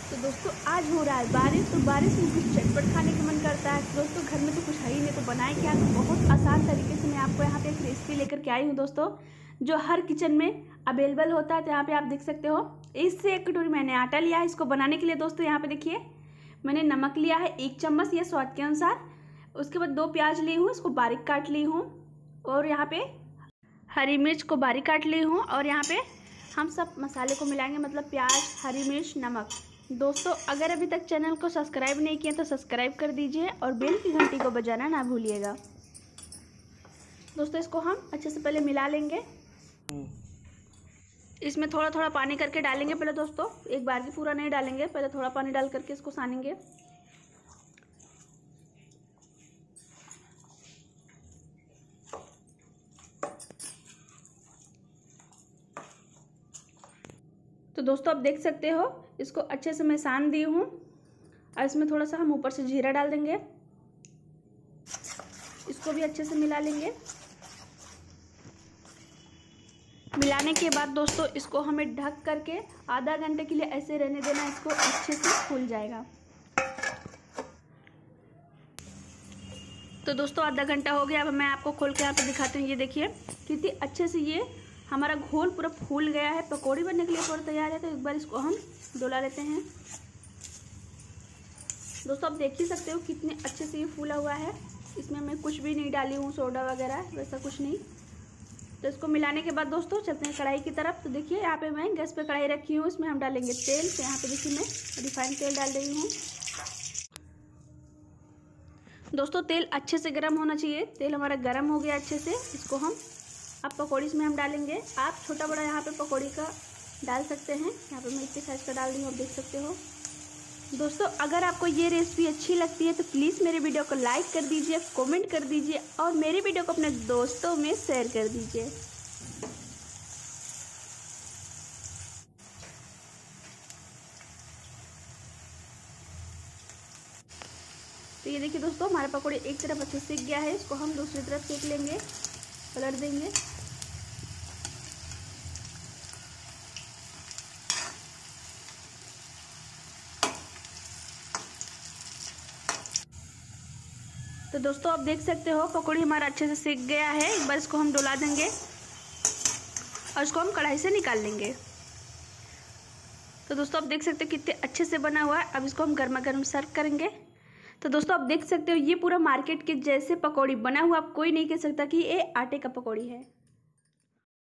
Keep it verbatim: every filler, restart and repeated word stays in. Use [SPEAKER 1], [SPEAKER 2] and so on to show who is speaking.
[SPEAKER 1] तो दोस्तों आज हो रहा है बारिश, तो बारिश में कुछ चटपट खाने का मन करता है। तो दोस्तों घर में तो कुछ है ही नहीं, तो बनाए क्या। तो बहुत आसान तरीके से मैं आपको यहाँ पे एक रेसिपी लेकर के आई हूँ दोस्तों, जो हर किचन में अवेलेबल होता है। तो यहाँ पे आप देख सकते हो, इससे एक कटोरी मैंने आटा लिया है। इसको बनाने के लिए दोस्तों यहाँ पे देखिए, मैंने नमक लिया है एक चम्मच या स्वाद के अनुसार। उसके बाद दो प्याज ली हूँ, इसको बारीक काट ली हूँ। और यहाँ पे हरी मिर्च को बारीक काट ली हूँ। और यहाँ पे हम सब मसाले को मिलाएंगे, मतलब प्याज, हरी मिर्च, नमक। दोस्तों अगर अभी तक चैनल को सब्सक्राइब नहीं किया तो सब्सक्राइब कर दीजिए और बेल की घंटी को बजाना ना भूलिएगा। दोस्तों इसको हम अच्छे से पहले मिला लेंगे। इसमें थोड़ा थोड़ा पानी करके डालेंगे पहले दोस्तों, एक बार की पूरा नहीं डालेंगे, पहले थोड़ा पानी डाल करके इसको सानेंगे। तो दोस्तों आप देख सकते हो, इसको अच्छे से मैं सान दी हूँ। और इसमें थोड़ा सा हम ऊपर से जीरा डाल देंगे, इसको भी अच्छे से मिला लेंगे। मिलाने के बाद दोस्तों इसको हमें ढक करके आधा घंटे के लिए ऐसे रहने देना, इसको अच्छे से फूल जाएगा। तो दोस्तों आधा घंटा हो गया। अब मैं आपको खोल के यहाँ पे दिखाती हूँ। ये देखिए कितनी अच्छे से ये हमारा घोल पूरा फूल गया है। पकौड़ी बनने के लिए पूरा तैयार है। तो एक बार इसको हम डोला लेते हैं। दोस्तों आप देख ही सकते हो कितने अच्छे से ये फूला हुआ है। इसमें मैं कुछ भी नहीं डाली हूँ, सोडा वगैरह वैसा कुछ नहीं। तो इसको मिलाने के बाद दोस्तों चलते हैं कढ़ाई की तरफ। तो देखिए यहाँ पे मैं गैस पे कढ़ाई रखी हूँ, इसमें हम डालेंगे तेल। तो यहाँ पे देखिए मैं रिफाइंड तेल डाल रही हूँ। दोस्तों तेल अच्छे से गर्म होना चाहिए। तेल हमारा गर्म हो गया अच्छे से। इसको हम अब पकौड़ी इसमें हम डालेंगे। आप छोटा बड़ा यहाँ पे पकौड़ी का डाल सकते हैं। यहाँ पे मैं इतने साइज का डाल रही हूँ, आप देख सकते हो। दोस्तों अगर आपको ये रेसिपी अच्छी लगती है तो प्लीज़ मेरे वीडियो को लाइक कर दीजिए, कमेंट कर दीजिए और मेरे वीडियो को अपने दोस्तों में शेयर कर दीजिए। तो ये देखिए दोस्तों, हमारा पकौड़ी एक तरफ अच्छे से सीख गया है। इसको हम दूसरी तरफ सेक लेंगे, पलट देंगे। तो दोस्तों आप देख सकते हो पकौड़ी हमारा अच्छे से सीख गया है। एक बार इसको हम डुला देंगे और इसको हम कढ़ाई से निकाल लेंगे। तो दोस्तों आप देख सकते हो कितने अच्छे से बना हुआ है। अब इसको हम गर्मा गर्म सर्व करेंगे। तो दोस्तों आप देख सकते हो ये पूरा मार्केट के जैसे पकौड़ी बना हुआ, आप कोई नहीं कह सकता कि ये आटे का पकौड़ी है।